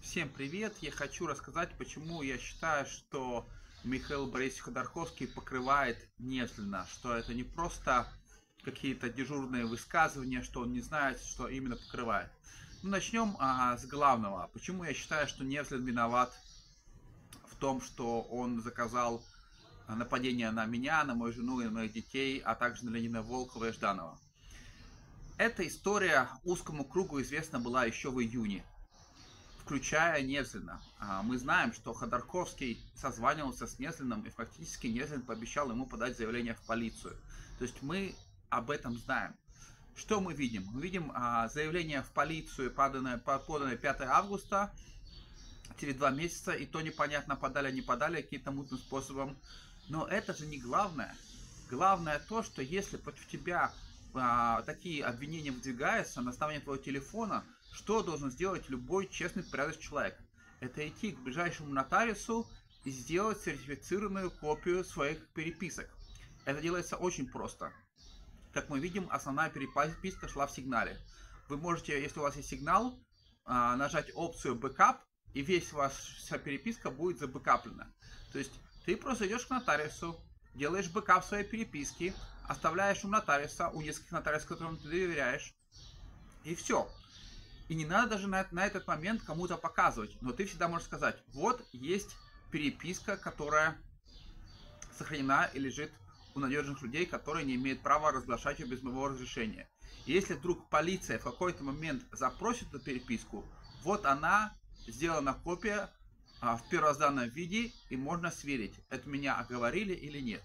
Всем привет! Я хочу рассказать, почему я считаю, что Михаил Борисович Ходорковский покрывает Невзлина, что это не просто какие-то дежурные высказывания, что он не знает, что именно покрывает. Ну, начнем с главного. Почему я считаю, что Невзлин виноват в том, что он заказал нападение на меня, на мою жену и на моих детей, а также на Ленина Волкова и Жданова. Эта история узкому кругу известна была еще в июне, включая Невзлина. Мы знаем, что Ходорковский созванивался с Невзлиным, и фактически Невзлин пообещал ему подать заявление в полицию. То есть мы об этом знаем. Что мы видим? Мы видим заявление в полицию, поданное 5 августа, через 2 месяца, и то непонятно, подали, не подали, каким-то мутным способом. Но это же не главное. Главное то, что если против тебя такие обвинения выдвигаются на основании твоего телефона, что должен сделать любой честный, порядочный человек? Это идти к ближайшему нотариусу и сделать сертифицированную копию своих переписок. Это делается очень просто. Как мы видим, основная переписка шла в сигнале. Вы можете, если у вас есть сигнал, нажать опцию Backup, и вся переписка будет забэкаплена. То есть ты просто идешь к нотариусу, делаешь бэкап своей переписки, оставляешь у нотариуса, у нескольких нотариусов, которым ты доверяешь, и все. И не надо даже на этот момент кому-то показывать. Но ты всегда можешь сказать, вот есть переписка, которая сохранена и лежит у надежных людей, которые не имеют права разглашать ее без моего разрешения. И если вдруг полиция в какой-то момент запросит эту переписку, вот она, сделана копия в первозданном виде, и можно сверить, это меня оговорили или нет.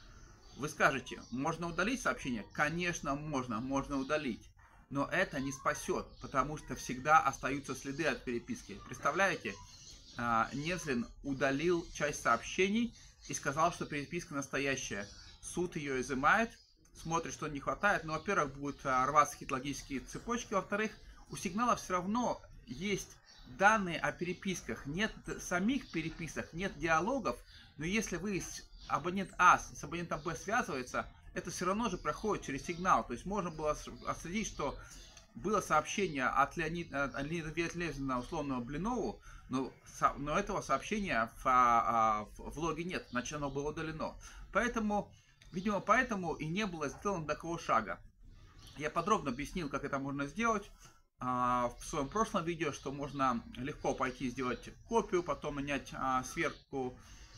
Вы скажете, можно удалить сообщение? Конечно, можно удалить. Но это не спасет, потому что всегда остаются следы от переписки. Представляете, Невзлин удалил часть сообщений и сказал, что переписка настоящая. Суд ее изымает, смотрит, что не хватает. Но, во-первых, будут рваться какие-то логические цепочки. Во-вторых, у сигнала все равно есть данные о переписках. Нет самих переписок, нет диалогов. Но если вы абонент А с абонентом Б связывается, это все равно же проходит через сигнал. То есть можно было отследить, что было сообщение от Леонида Левина, условного Блинову, но этого сообщения в логе нет, значит оно было удалено. Поэтому, видимо, поэтому и не было сделано такого шага. Я подробно объяснил, как это можно сделать в своем прошлом видео, что можно легко пойти сделать копию, потом менять сверху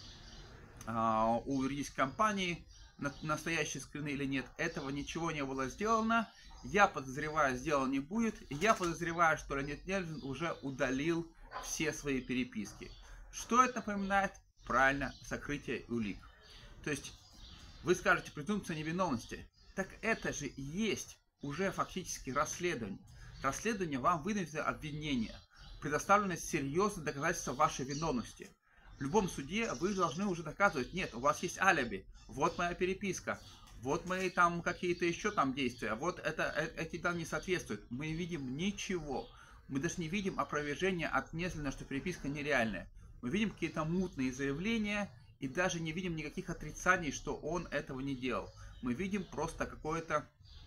у юридической компании, настоящие скрины или нет. Этого ничего не было сделано. Я подозреваю, сделано не будет. И я подозреваю, что Леонид Невзлин уже удалил все свои переписки. Что это напоминает? Правильно, сокрытие улик. То есть вы скажете, презумпция невиновности. Так это же и есть уже фактически расследование. Расследование вам выдвинет обвинение. Предоставлены серьезные доказательства вашей виновности. В любом суде вы должны уже доказывать, нет, у вас есть алиби, вот моя переписка, вот мои там какие-то еще там действия, вот эти данные не соответствуют. Мы не видим ничего. Мы даже не видим опровержения от Невзлина, что переписка нереальная. Мы видим какие-то мутные заявления и даже не видим никаких отрицаний, что он этого не делал. Мы видим просто какое-то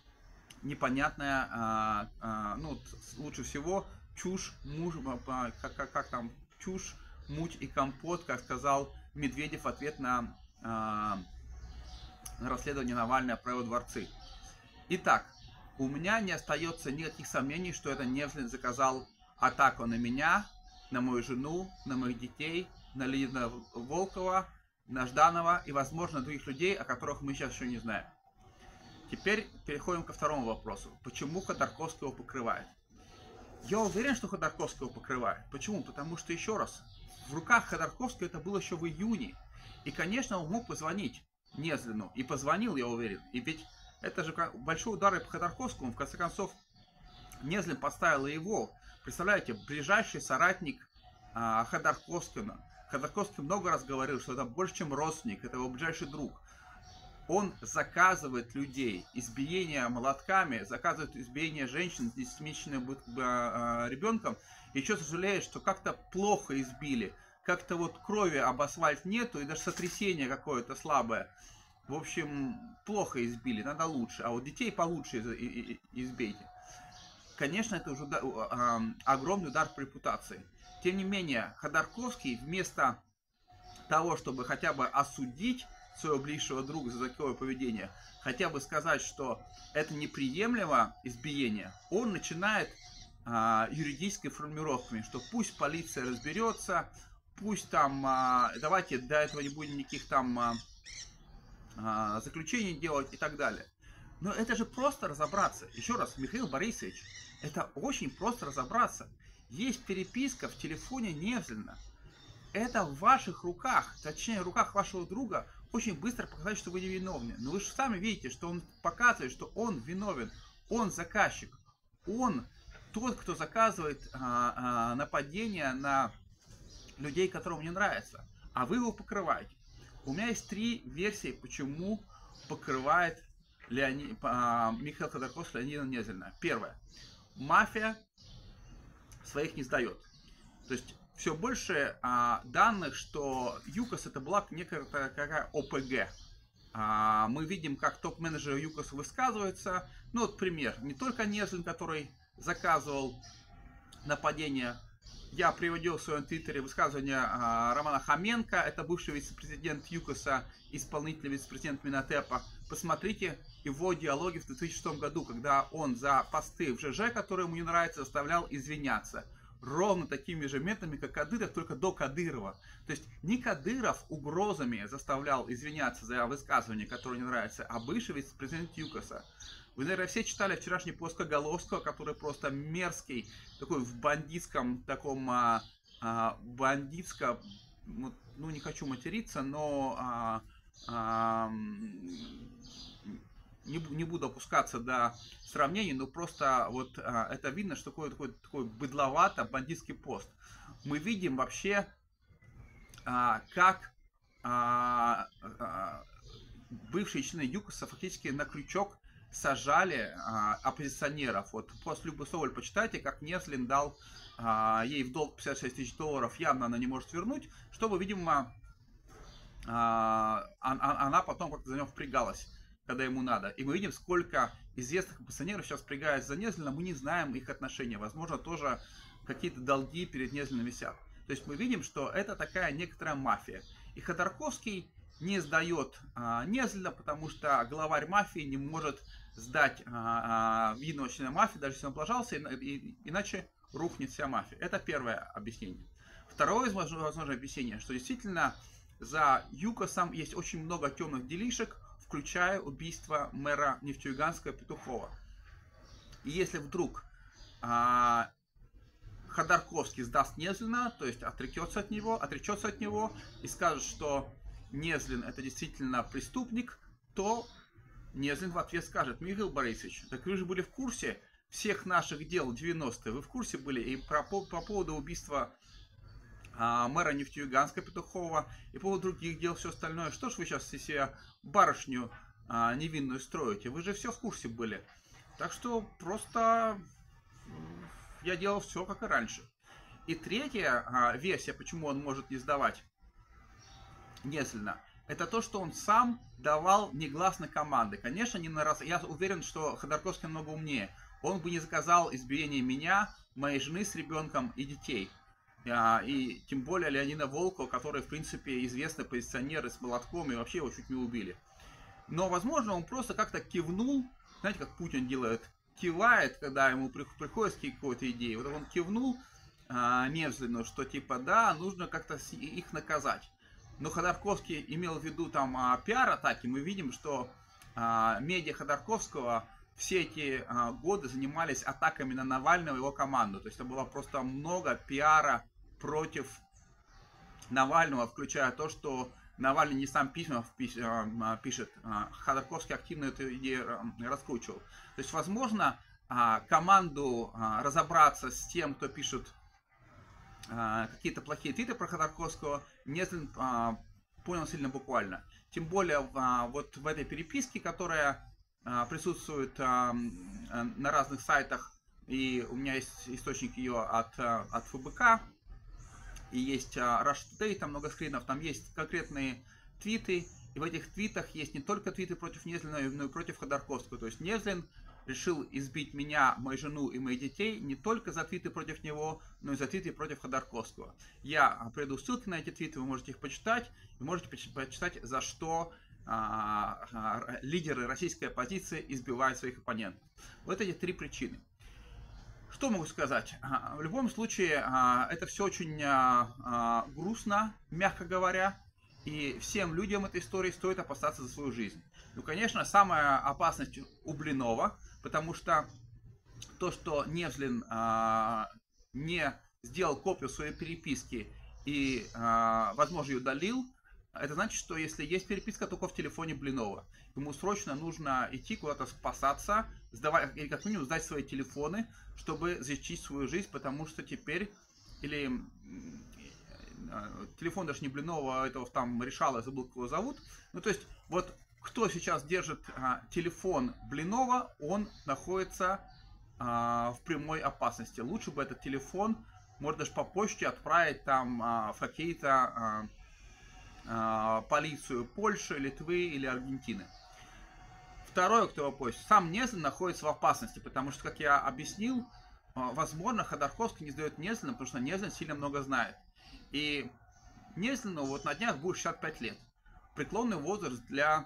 непонятное, лучше всего чушь, как там, чушь, муть и компот, как сказал Медведев в ответ на расследование Навального про его дворцы. Итак, у меня не остается никаких сомнений, что это Невзлин заказал атаку на меня, на мою жену, на моих детей, на Ленина Волкова, на Жданова и, возможно, других людей, о которых мы сейчас еще не знаем. Теперь переходим ко второму вопросу. Почему Ходорковский его покрывает? Я уверен, что Ходорковский его покрывает. Почему? Потому что, еще раз, в руках Ходорковского это было еще в июне. И, конечно, он мог позвонить Невзлину. И позвонил, я уверен. И ведь это же большой удар по Ходорковскому. В конце концов, Невзлин поставил его. Представляете, ближайший соратник Ходорковского. Ходорковский много раз говорил, что это больше, чем родственник. Это его ближайший друг. Он заказывает людей, избиение молотками, заказывает избиение женщин с 10-месячным ребенком, и еще сожалеет, что как-то плохо избили, как-то вот крови об асфальт нету, и даже сотрясение какое-то слабое. В общем, плохо избили, надо лучше, а вот детей получше избейте. конечно, это уже огромный удар по репутации. Тем не менее, Ходорковский вместо того, чтобы хотя бы осудить своего ближнего друга за такое поведение, хотя бы сказать, что это неприемлемо избиение, он начинает юридическими формулировками, что пусть полиция разберется, пусть там, давайте до этого не будем никаких там заключений делать и так далее. Но это же просто разобраться. Еще раз, Михаил Борисович, это очень просто разобраться. Есть переписка в телефоне Невзлина. Это в ваших руках, точнее, в руках вашего друга, очень быстро показать, что вы невиновны. Но вы же сами видите, что он показывает, что он виновен. Он заказчик. Он тот, кто заказывает нападение на людей, которым не нравится. А вы его покрываете. У меня есть 3 версии, почему покрывает Михаил Ходорковский Леонида Невзлина. Первое. Мафия своих не сдает. То есть все больше данных, что ЮКОС это была некая ОПГ. Мы видим, как топ-менеджеры ЮКОС высказываются. Ну вот пример. Не только Невзлин, который заказывал нападение. Я приводил в своем твиттере высказывание Романа Хоменко, это бывший вице-президент ЮКОСа, исполнительный вице-президент Минотепа. Посмотрите его диалоги в 2006 году, когда он за посты в ЖЖ, которые ему не нравятся, заставлял извиняться. Ровно такими же методами, как Кадыров, только до Кадырова. То есть не Кадыров угрозами заставлял извиняться за высказывания, которые не нравятся, а бывший вице-президент ЮКОСа. Вы, наверное, все читали вчерашний пост Коголовского, который просто мерзкий, такой в бандитском, таком бандитском, ну не хочу материться, но не буду опускаться до сравнений, но просто вот это видно, что такой быдловато бандитский пост. Мы видим вообще, как бывшие члены ЮКОСа фактически на крючок сажали оппозиционеров. Вот пост Любы Соболь почитайте, как Невзлин дал ей в долг 56 тысяч долларов, явно она не может вернуть, чтобы, видимо, она потом как-то за него впрягалась, когда ему надо. И мы видим, сколько известных оппозиционеров сейчас впрягаются за Невзлина, мы не знаем их отношения. Возможно, тоже какие-то долги перед Невзлиным висят. То есть мы видим, что это такая некоторая мафия. И Ходорковский не сдает Невзлина, потому что главарь мафии не может сдать видного члена мафии, даже если он облажался, иначе рухнет вся мафия. Это первое объяснение. Второе возможное объяснение, что действительно за ЮКОСом есть очень много темных делишек, включая убийство мэра Нефтеюганска Петухова. И если вдруг Ходорковский сдаст Невзлина, то есть отречется от него и скажет, что Невзлин это действительно преступник, то Невзлин в ответ скажет: Михаил Борисович, так вы же были в курсе всех наших дел 90-е, вы в курсе были и по поводу убийства мэра Нефтеюганска Петухова и по поводу других дел, все остальное. Что ж вы сейчас из себя барышню невинную строите? Вы же все в курсе были. Так что просто я делал все как и раньше. И третья версия, почему он может не сдавать Невзлина, это то, что он сам давал негласно команды. Конечно, не на раз. Я уверен, что Ходорковский намного умнее. Он бы не заказал избиение меня, моей жены с ребенком и детей. И тем более Леонида Волкова, который, в принципе, известный позиционер с молотком, и вообще его чуть не убили. Но, возможно, он просто как-то кивнул, знаете, как Путин делает, кивает, когда ему приходит какой-то идеей. Вот он кивнул Невзлину, что типа, да, нужно как-то их наказать. Но Ходорковский имел в виду там пиар-атаки. Мы видим, что медиа Ходорковского все эти годы занимались атаками на Навального и его команду. То есть это было просто много пиара против Навального, включая то, что Навальный не сам письма пишет. Ходорковский активно эту идею раскручивал. То есть, возможно, команду разобраться с тем, кто пишет какие-то плохие твиты про Ходорковского, Невзлин понял сильно буквально. Тем более вот в этой переписке, которая присутствует на разных сайтах, и у меня есть источник ее от ФБК, и есть Russia Today, там много скринов, там есть конкретные твиты, и в этих твитах есть не только твиты против Невзлина, но и против Ходорковского. То есть Невзлин решил избить меня, мою жену и моих детей не только за твиты против него, но и за твиты против Ходорковского. Я приду ссылки на эти твиты, вы можете их почитать, и можете почитать, за что лидеры российской оппозиции избивают своих оппонентов. Вот эти три причины. Что могу сказать? В любом случае, это все очень грустно, мягко говоря, и всем людям этой истории стоит опасаться за свою жизнь. Ну, конечно, самая опасность у Блинова, потому что то, что Невзлин не сделал копию своей переписки и, возможно, ее удалил, это значит, что если есть переписка только в телефоне Блинова, ему срочно нужно идти куда-то спасаться, сдавать, или как минимум сдать свои телефоны, чтобы защитить свою жизнь, потому что теперь, или телефон даже не Блинова, а этого там решала, я забыл, как его зовут. Ну, то есть, вот кто сейчас держит телефон Блинова, он находится в прямой опасности. Лучше бы этот телефон, можно даже по почте отправить там в какие-то полицию Польши, Литвы или Аргентины. Второе, кто вопрос, сам Невзлин находится в опасности, потому что, как я объяснил, возможно, Ходорковский не сдает Невзлина, потому что Невзлин сильно много знает. И Невзлину вот на днях будет 65 лет. Преклонный возраст для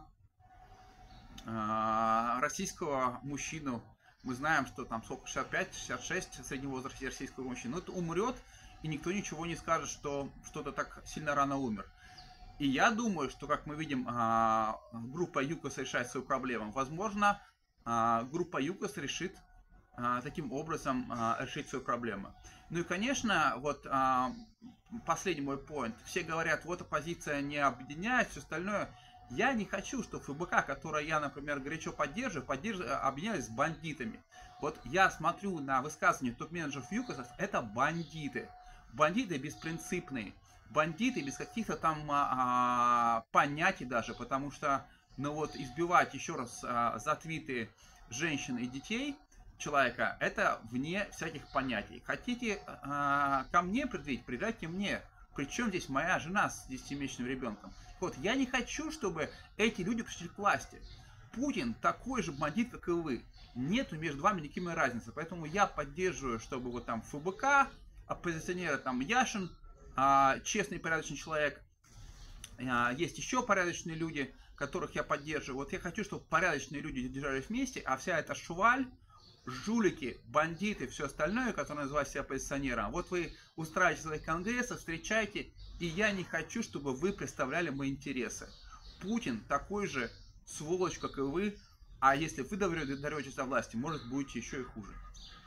российского мужчину. Мы знаем, что там сколько, 65-66 средний возраст российского мужчины. Но это умрет, и никто ничего не скажет, что что-то так сильно рано умер. И я думаю, что, как мы видим, группа ЮКОС решает свою проблему. Возможно, группа ЮКОС решит таким образом решить свою проблему. Ну и, конечно, вот последний мой поинт. Все говорят, вот оппозиция не объединяет, все остальное. Я не хочу, чтобы ФБК, которое я, например, горячо поддерживаю, объединялись с бандитами. Вот я смотрю на высказывания топ-менеджеров ЮКОСов, это бандиты. Бандиты беспринципные. Бандиты без каких-то там понятий даже, потому что, ну вот, избивать еще раз за твиты женщин и детей человека, это вне всяких понятий. Хотите ко мне предъявить, предъявьте мне. Причем здесь моя жена с 10-месячным ребенком. Вот, я не хочу, чтобы эти люди пришли к власти. Путин такой же бандит, как и вы. Нету между вами никакой разницы. Поэтому я поддерживаю, чтобы вот там ФБК, оппозиционеры там Яшин, честный и порядочный человек. Есть еще порядочные люди, которых я поддерживаю. Вот я хочу, чтобы порядочные люди держались вместе, а вся эта шваль, жулики, бандиты, все остальное, которое называет себя оппозиционером, вот вы устраиваете свои конгрессы, встречайте, и я не хочу, чтобы вы представляли мои интересы. Путин такой же сволочь, как и вы, а если вы доберетесь до власти, может, будете еще и хуже.